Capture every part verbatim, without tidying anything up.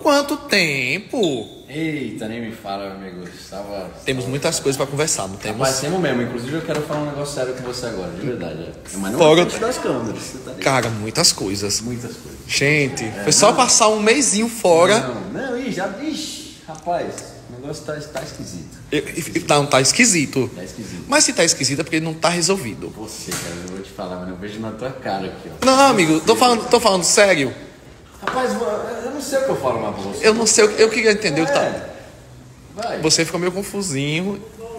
Quanto tempo? Eita, nem me fala, meu amigo. Estava... Temos muitas coisas pra conversar, não temos? Mas temos mesmo. Inclusive, eu quero falar um negócio sério com você agora, de verdade. É. Mas não Fora... é das câmeras, você tá ligado? Cara, muitas coisas. Muitas coisas. Gente, é, foi só não... passar um mesinho fora. Não, não, ih, já... Ixi, rapaz, o negócio tá, tá esquisito. Eu, não, tá esquisito. Tá esquisito. Mas se tá esquisito é porque não tá resolvido. Você, cara, eu vou te falar, mas eu vejo na tua cara aqui, ó. Não, amigo, tô falando, tô falando sério. Rapaz, eu não sei o que eu falo mais pra você. Eu não sei, eu queria entender é. o que tá... Vai. Você ficou meio confusinho.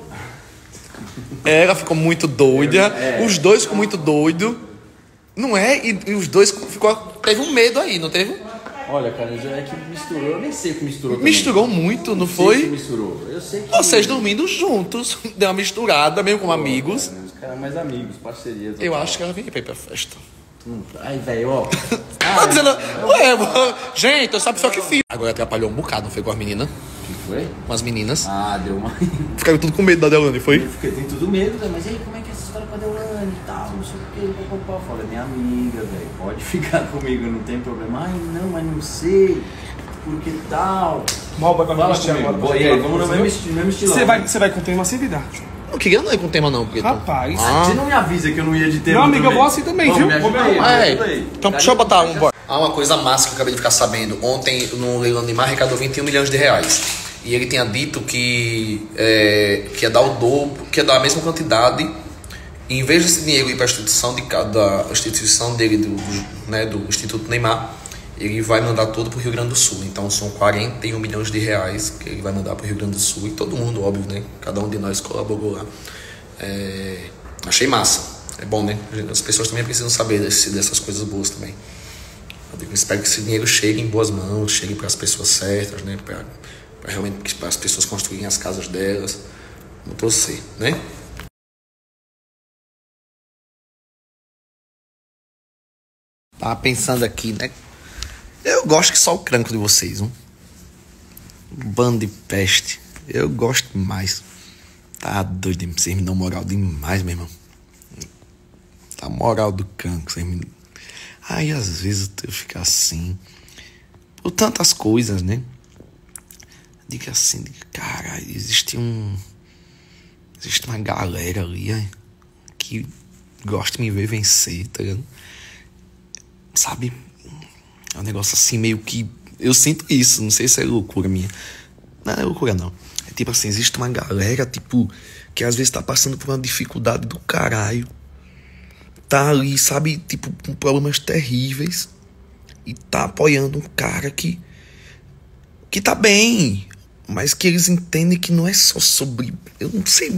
Ela ficou muito doida. É. Os dois ficou muito doido. Não é? E, e os dois ficou, teve um medo aí, não teve? Olha, cara, já é que misturou. Eu nem sei o que misturou também. Misturou muito, não Eu foi? sei que misturou. Eu sei que... Vocês dormindo juntos. Deu uma misturada, mesmo como Pô, amigos. Cara, os caras mais amigos, parceria. Eu acho que ela vinha pra ir pra festa. Ai, velho, ó. Tá dizendo, ué, gente, eu sabe só que fiz. Agora atrapalhou um bocado, não foi com as meninas? O que foi? Com as meninas. Ah, deu uma. Ficaram tudo com medo da Deolane, foi? Eu fiquei, tem tudo medo, né? Mas aí, como é que é essa história com a Deolane e tal? Não sei o que, papapá. Fala, minha amiga, velho, pode ficar comigo, não tem problema. Ai, não, mas não sei. Por que tal? Mal vai Fala comigo. Boa, e aí, vamos no mesmo estilo, mesmo estilão. Você vai, você vai com tema sem vida. Não queria não ir com tema não, porque... Rapaz. Ah. Você não me avisa que eu não ia de tema. Não, amiga, eu também. vou assim também, Vamos, viu? Me ajuda Vou aí, me me É, ajuda aí. então deixa eu botar um... Ah, uma coisa massa que eu acabei de ficar sabendo. Ontem, no leilão de mar, arrecadou vinte e um milhões de reais. E ele tinha dito que, é, que ia dar o dobro, que ia dar a mesma quantidade. E em vez desse dinheiro ir para a instituição, de, da instituição dele, do, do, né, do Instituto Neymar, ele vai mandar todo para o Rio Grande do Sul. Então são quarenta e um milhões de reais que ele vai mandar para o Rio Grande do Sul. E todo mundo, óbvio, né? Cada um de nós colaborou lá. É, achei massa. É bom, né? As pessoas também precisam saber desse, dessas coisas boas também. Eu espero que esse dinheiro chegue em boas mãos, chegue para as pessoas certas, né? Para realmente para as pessoas construírem as casas delas. Vou torcer, né? Tava pensando aqui, né? Eu gosto que só o cranco de vocês, um bando de peste. Eu gosto demais. Tá doido, vocês me dão moral demais, meu irmão. Tá moral do canco, vocês me... Aí às vezes eu fico assim, por tantas coisas, né? Diga assim, diga, cara, existe um... Existe uma galera ali, é, que gosta de me ver vencer, tá ligado? Sabe? É um negócio assim meio que... Eu sinto isso, não sei se é loucura minha. Não é loucura não. É tipo assim, existe uma galera, tipo, que às vezes tá passando por uma dificuldade do caralho. Tá ali, sabe, tipo, com problemas terríveis. E tá apoiando um cara que... Que tá bem. Mas que eles entendem que não é só sobre... Eu não sei...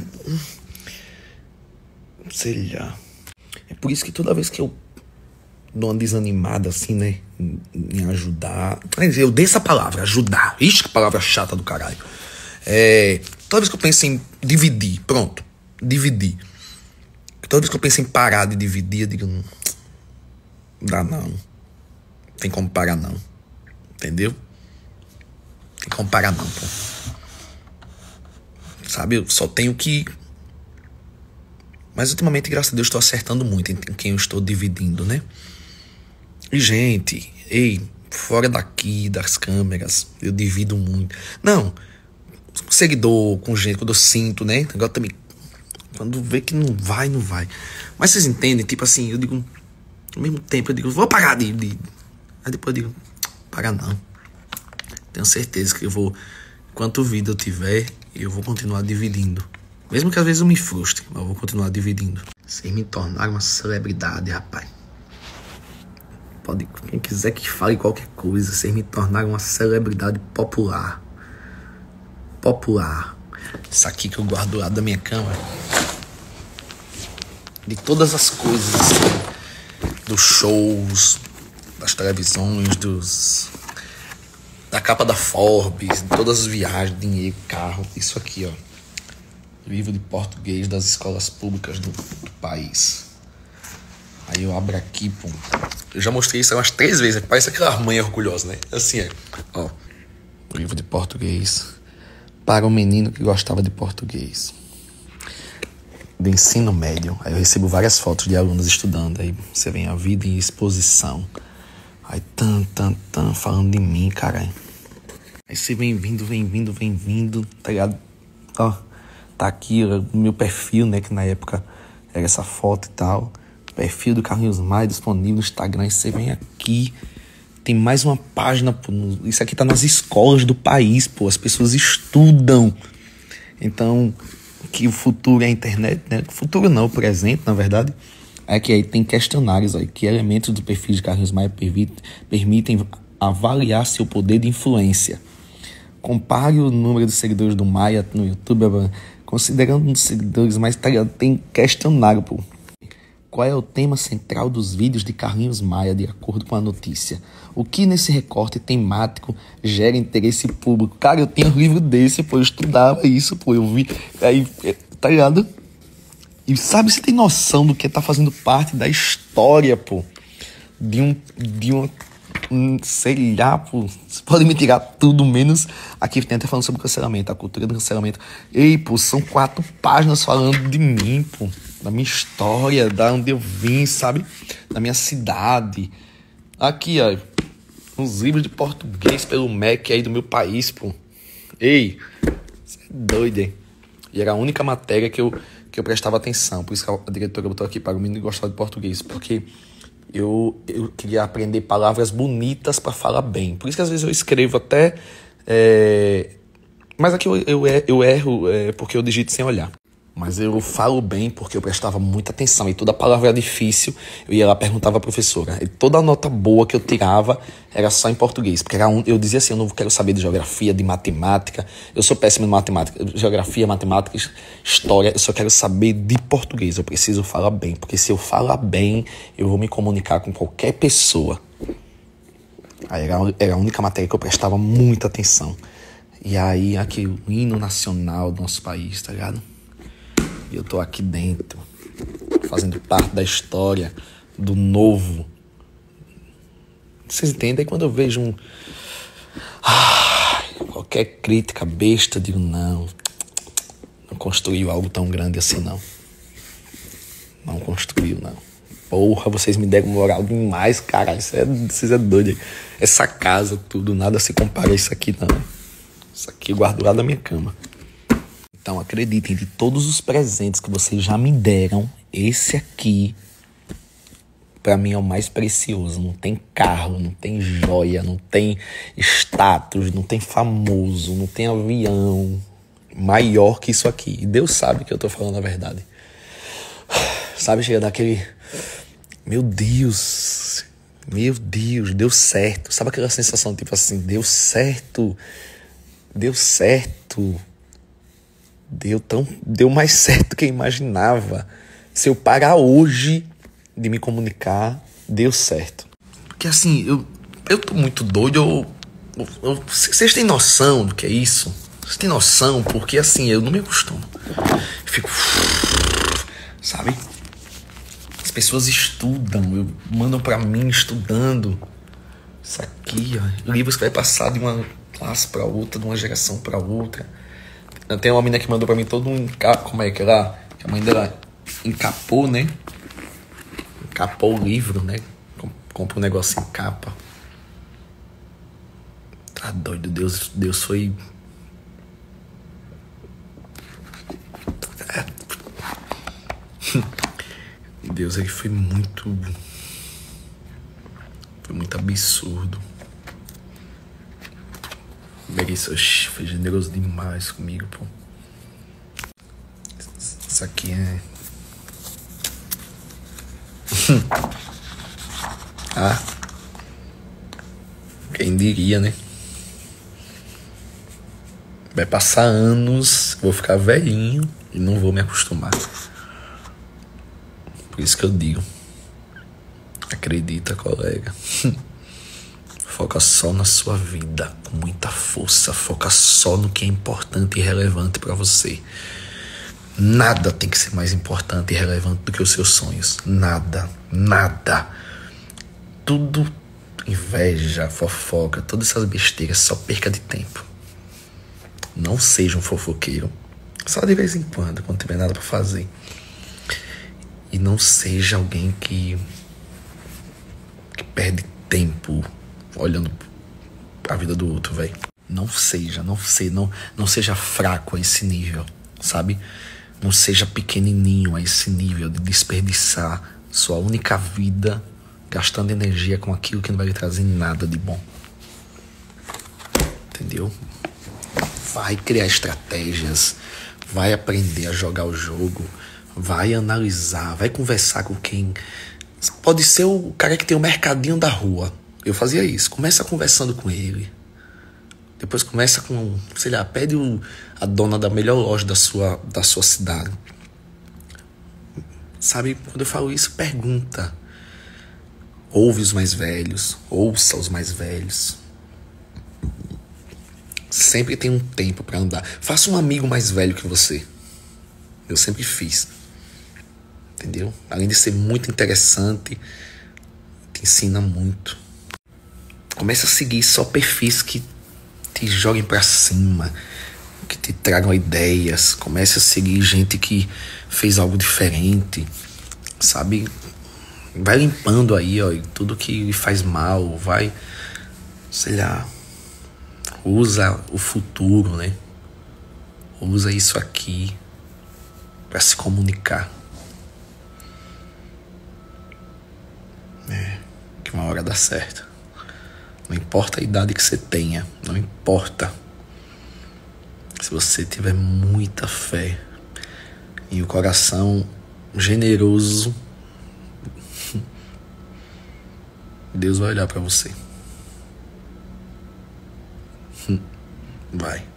Não sei lá. É por isso que toda vez que eu dou uma desanimada, assim, né? Em, em ajudar... Quer dizer, eu dei essa palavra, ajudar. Ixi, que palavra chata do caralho. É... Toda vez que eu penso em dividir, pronto. Dividir. Toda vez que eu penso em parar de dividir, eu digo... Não dá não. Tem como parar não. Entendeu? Tem como parar não, pô. Sabe, eu só tenho que... Mas ultimamente, graças a Deus, estou acertando muito em quem eu estou dividindo, né? E, gente, ei, fora daqui, das câmeras, eu divido muito. Não, com seguidor, com gente, quando eu sinto, né? Agora também, quando vê que não vai, não vai. Mas vocês entendem? Tipo assim, eu digo, ao mesmo tempo, eu digo, vou parar de... de... Aí depois eu digo, parar não. Tenho certeza que eu vou, enquanto vida eu tiver, eu vou continuar dividindo. Mesmo que às vezes eu me frustre, mas eu vou continuar dividindo. Vocês me tornaram uma celebridade, rapaz. Pode, quem quiser que fale qualquer coisa, vocês me tornaram uma celebridade popular. Popular. Isso aqui que eu guardo do lado da minha cama. De todas as coisas, assim, dos shows, das televisões, dos... da capa da Forbes, de todas as viagens, dinheiro, carro. Isso aqui, ó. Livro de português das escolas públicas do, do país. Aí eu abro aqui, pô. Eu já mostrei isso umas três vezes. Parece aquela mãe orgulhosa, né? Assim, é. Ó. Livro de português para um menino que gostava de português. Do ensino médio. Aí eu recebo várias fotos de alunos estudando. Aí você vem a vida em exposição. Aí tan, tan, tan, falando de mim, caralho. Aí você vem vindo, vem vindo, vem vindo, tá ligado? Ó, tá aqui o meu perfil, né? Que na época era essa foto e tal. Perfil do Carlinhos Maia disponível no Instagram. Aí você vem aqui, tem mais uma página, pô. Isso aqui tá nas escolas do país, pô. As pessoas estudam. Então, que o futuro é a internet, né? O futuro não, o presente, na verdade. É que aí tem questionários aí, que elementos do perfil de Carlinhos Maia permitem avaliar seu poder de influência. Compare o número de seguidores do Maia no YouTube, considerando os seguidores mais talhados, tem questionário, pô. Qual é o tema central dos vídeos de Carlinhos Maia, de acordo com a notícia? O que nesse recorte temático gera interesse público? Cara, eu tinha um livro desse, pô, eu estudava isso, pô, eu vi, aí, tá ligado? E sabe, você tem noção do que tá fazendo parte da história, pô, de um, de uma, um, sei lá, pô, você pode me tirar tudo, menos, aqui tem até falando sobre cancelamento, a cultura do cancelamento. Ei, pô, são quatro páginas falando de mim, pô, da minha história, da onde eu vim, sabe, da minha cidade. Aqui, ó, uns livros de português pelo M E C aí do meu país, pô. Ei, você é doido, hein? E era a única matéria que eu, que eu prestava atenção. Por isso que a diretora botou aqui para o menino gostar de português. Porque eu, eu queria aprender palavras bonitas para falar bem. Por isso que às vezes eu escrevo até... É... Mas aqui eu, eu, eu erro é, porque eu digito sem olhar. Mas eu falo bem porque eu prestava muita atenção. E toda palavra era difícil, eu ia lá e perguntava à professora. E toda a nota boa que eu tirava era só em português. Porque era um, eu dizia assim, eu não quero saber de geografia, de matemática. Eu sou péssimo em matemática. Geografia, matemática, história. Eu só quero saber de português. Eu preciso falar bem. Porque se eu falar bem, eu vou me comunicar com qualquer pessoa. Aí era, era a única matéria que eu prestava muita atenção. E aí, aqui, o hino nacional do nosso país, tá ligado? E eu tô aqui dentro, fazendo parte da história, do novo. Vocês entendem? Quando eu vejo um... Ah, qualquer crítica besta, eu digo, não. Não construiu algo tão grande assim, não. Não construiu, não. Porra, vocês me deram moral demais, cara. Isso é, vocês é doido. Essa casa, tudo, nada se compara a isso aqui, não. Isso aqui eu guardo lá da minha cama. Então, acreditem, de todos os presentes que vocês já me deram, esse aqui, pra mim, é o mais precioso. Não tem carro, não tem joia, não tem status, não tem famoso, não tem avião maior que isso aqui. E Deus sabe que eu tô falando a verdade. Sabe, chega daquele... Meu Deus, meu Deus, deu certo. Sabe aquela sensação, tipo assim, deu certo, deu certo... Deu, tão, deu mais certo do que eu imaginava. Se eu parar hoje de me comunicar, deu certo. Porque assim, eu, eu tô muito doido. Vocês têm noção do que é isso? Vocês têm noção? Porque assim, eu não me acostumo. Eu fico... Sabe? As pessoas estudam, eu, mandam pra mim estudando. Isso aqui, ó. Livros que vai passar de uma classe pra outra, de uma geração pra outra. Tem uma menina que mandou pra mim todo um encapo, como é que era? Que a mãe dela encapou, né? Encapou o livro, né? Compra um negócio em capa. Tá doido, Deus, Deus foi... É. Deus, ele foi muito... Foi muito absurdo. Isso foi generoso demais comigo, pô. Isso aqui é... Ah, quem diria, né? Vai passar anos, vou ficar velhinho e não vou me acostumar. Por isso que eu digo, acredita, colega. Foca só na sua vida, com muita força. Foca só no que é importante e relevante para você. Nada tem que ser mais importante e relevante do que os seus sonhos. Nada, nada. Tudo, inveja, fofoca, todas essas besteiras, só perca de tempo. Não seja um fofoqueiro. Só de vez em quando, quando tiver nada para fazer. E não seja alguém que, que perde tempo olhando a vida do outro, velho. Não seja, não, se, não, não seja fraco a esse nível, sabe? Não seja pequenininho a esse nível de desperdiçar sua única vida gastando energia com aquilo que não vai lhe trazer nada de bom. Entendeu? Vai criar estratégias, vai aprender a jogar o jogo, vai analisar, vai conversar com quem... Pode ser o cara que tem o mercadinho da rua. Eu fazia isso. Começa conversando com ele. Depois começa com, sei lá, pede o, a dona da melhor loja da sua, da sua cidade. Sabe, quando eu falo isso, pergunta. Ouve os mais velhos, ouça os mais velhos. Sempre tem um tempo para andar. Faça um amigo mais velho que você. Eu sempre fiz. Entendeu? Além de ser muito interessante, te ensina muito. Comece a seguir só perfis que te joguem pra cima, que te tragam ideias. Comece a seguir gente que fez algo diferente, sabe? Vai limpando aí, ó, tudo que lhe faz mal. Vai, sei lá, usa o futuro, né? Usa isso aqui pra se comunicar. É, que uma hora dá certo. Não importa a idade que você tenha, não importa. Se você tiver muita fé e o coração generoso, Deus vai olhar pra você. Vai.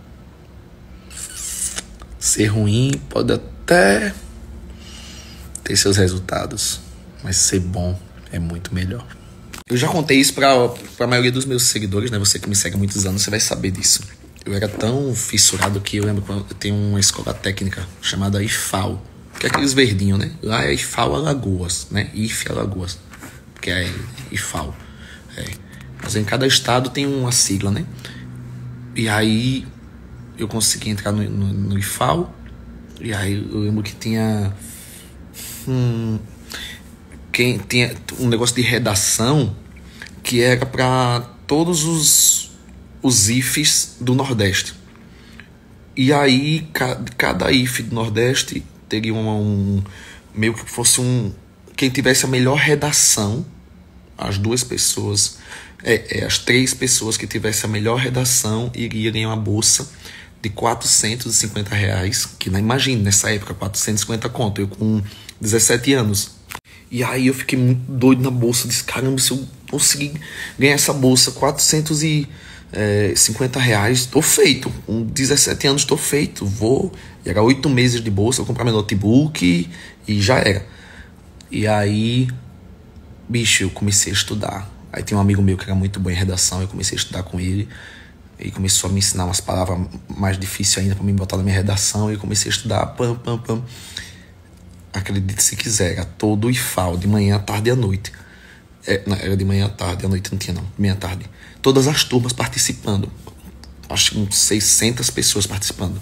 Ser ruim pode até ter seus resultados, mas ser bom é muito melhor. Eu já contei isso pra, pra maioria dos meus seguidores, né? Você que me segue há muitos anos, você vai saber disso. Eu era tão fissurado que eu lembro que eu tenho uma escola técnica chamada I F A L, que é aqueles verdinhos, né? Lá é I F A L Alagoas, né? I F Alagoas, que é I F A L. É. Mas em cada estado tem uma sigla, né? E aí eu consegui entrar no, no, no I F A L, e aí eu lembro que tinha... Hum, quem tinha um negócio de redação que era para todos os, os I F Es do Nordeste. E aí cada I F do Nordeste teria um, um meio que fosse um... Quem tivesse a melhor redação, as duas pessoas, é, é, as três pessoas que tivessem a melhor redação iriam ganhar uma bolsa de quatrocentos e cinquenta reais, que não imagine, nessa época, quatrocentos e cinquenta conto, eu com dezessete anos. E aí eu fiquei muito doido na bolsa, disse, caramba, se eu conseguir ganhar essa bolsa, quatrocentos e cinquenta reais, tô feito, com dezessete anos tô feito, vou, e era oito meses de bolsa, eu comprar meu notebook e, e já era. E aí, bicho, eu comecei a estudar. Aí tem um amigo meu que era muito bom em redação, eu comecei a estudar com ele, e começou a me ensinar umas palavras mais difíceis ainda para me botar na minha redação, e eu comecei a estudar, pam, pam, pam. Acredite se quiser, era todo o I F A L, de manhã, tarde e à noite. É, não, era de manhã à tarde, à noite não tinha não, de manhã à tarde. Todas as turmas participando, acho que uns seiscentas pessoas participando.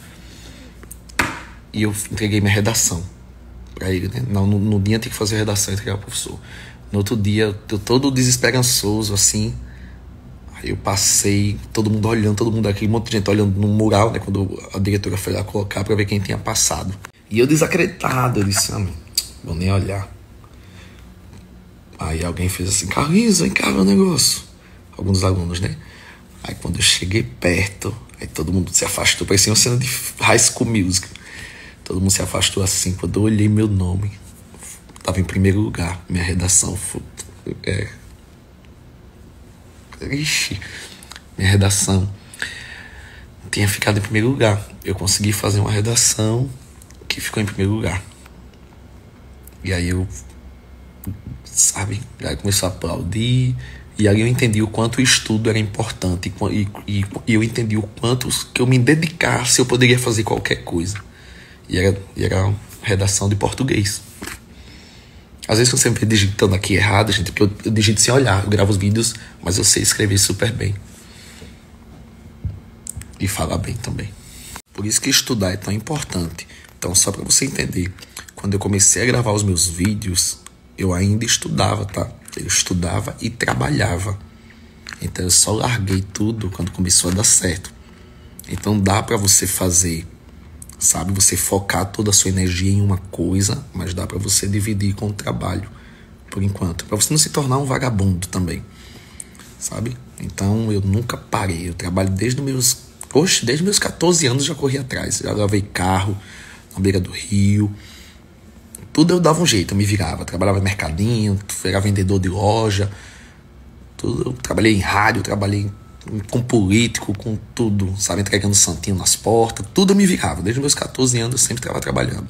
E eu entreguei minha redação para ele, né? No, no, no dia eu tinha que fazer a redação e entregar ao professor. No outro dia, eu todo desesperançoso, assim. Aí eu passei, todo mundo olhando, todo mundo aqui, um monte de gente olhando no mural, né? Quando a diretora foi lá colocar para ver quem tinha passado. E eu desacreditado, eu disse, ah, vou nem olhar. Aí alguém fez assim, Carlinhos, vem cá ver o negócio. Alguns alunos, né? Aí quando eu cheguei perto, aí todo mundo se afastou, parecia uma cena de High School Music. Todo mundo se afastou assim, quando eu olhei meu nome, tava em primeiro lugar, minha redação foi... É, ixi, minha redação tinha ficado em primeiro lugar. Eu consegui fazer uma redação que ficou em primeiro lugar. E aí eu, sabe, aí começou a aplaudir. E aí eu entendi o quanto o estudo era importante. E, e, e eu entendi o quanto que eu me dedicasse, eu poderia fazer qualquer coisa. E era, e era uma redação de português. Às vezes você me vê digitando aqui errado, gente, porque eu, eu digito sem olhar. Eu gravo os vídeos, mas eu sei escrever super bem. E falar bem também. Por isso que estudar é tão importante. Então, só para você entender, quando eu comecei a gravar os meus vídeos, eu ainda estudava, tá? Eu estudava e trabalhava. Então, eu só larguei tudo quando começou a dar certo. Então dá pra você fazer, sabe? Você focar toda a sua energia em uma coisa, mas dá pra você dividir com o trabalho, por enquanto. Pra você não se tornar um vagabundo também, sabe? Então eu nunca parei. Eu trabalho desde os meus... Oxe, desde meus catorze anos já corri atrás. Já lavei carro na beira do rio. Tudo eu dava um jeito, eu me virava. Trabalhava em mercadinho, era vendedor de loja. Tudo. Eu trabalhei em rádio, trabalhei com político, com tudo, sabe? Entregando santinho nas portas. Tudo eu me virava. Desde meus catorze anos eu sempre estava trabalhando.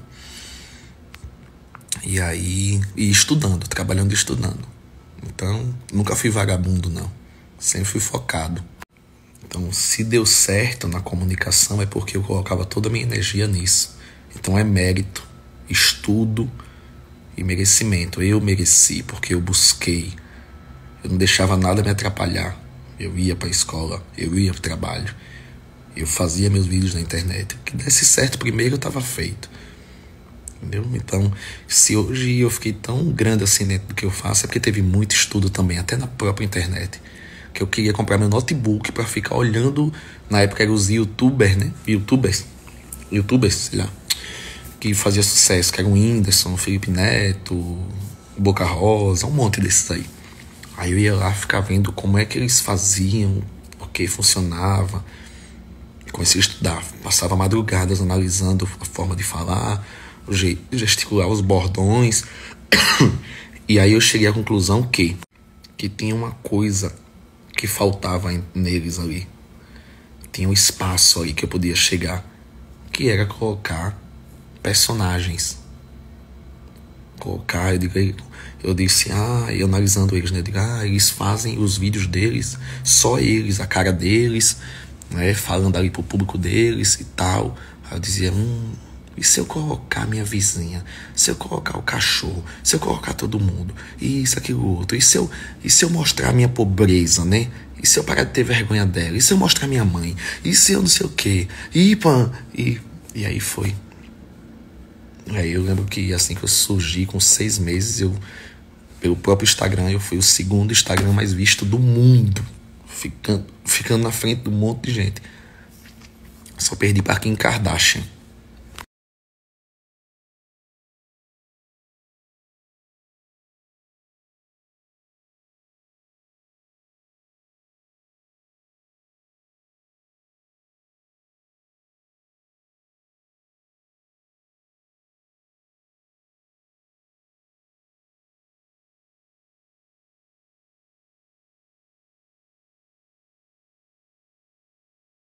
E aí... E estudando, trabalhando e estudando. Então, nunca fui vagabundo, não. Sempre fui focado. Então, se deu certo na comunicação é porque eu colocava toda a minha energia nisso. Então é mérito, estudo e merecimento. Eu mereci porque eu busquei. Eu não deixava nada me atrapalhar. Eu ia para a escola, eu ia para o trabalho. Eu fazia meus vídeos na internet. O que desse certo primeiro, eu estava feito. Entendeu? Então, se hoje eu fiquei tão grande assim dentro do que eu faço, é porque teve muito estudo também, até na própria internet. Que eu queria comprar meu notebook para ficar olhando. Na época eram os youtubers, né? Youtubers. Youtubers, sei lá. Que fazia sucesso, que era o Whindersson, o Felipe Neto, Boca Rosa, um monte desses aí. Aí eu ia lá ficar vendo como é que eles faziam, o que funcionava. Comecei a estudar, passava madrugadas analisando a forma de falar, o jeito de gesticular, os bordões. E aí eu cheguei à conclusão que, que tinha uma coisa que faltava neles ali. Tinha um espaço ali que eu podia chegar, que era colocar personagens. Colocar, eu, digo, eu disse, ah, eu analisando eles, né? Eu digo, ah, eles fazem os vídeos deles, só eles, a cara deles, né? Falando ali pro público deles e tal. Aí eu dizia, hum, e se eu colocar minha vizinha? Se eu colocar o cachorro? Se eu colocar todo mundo? Isso, aquilo, outro. E se eu, e se eu mostrar a minha pobreza, né? E se eu parar de ter vergonha dela? E se eu mostrar minha mãe? E se eu não sei o quê? E, pã, e, e aí foi. Aí eu lembro que assim que eu surgi, com seis meses, eu, pelo próprio Instagram, eu fui o segundo Instagram mais visto do mundo. Ficando, ficando na frente de um monte de gente. Só perdi para Kim Kardashian.